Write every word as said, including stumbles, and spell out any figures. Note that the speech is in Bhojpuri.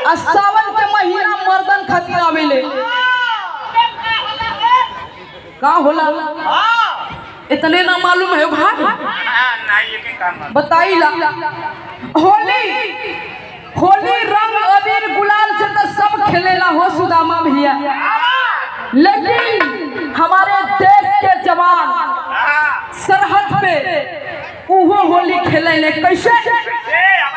आ सावन के महीना मर्दन खातिर आवेले का होला इतने ना मालूम है भाई बताई ला। होली होली रंग अबीर गुलाल से तो सब खेलेला हो सुदामा भैया, लेकिन हमारे देश के जवान सरहद पे उहो होली खेले ले कैसे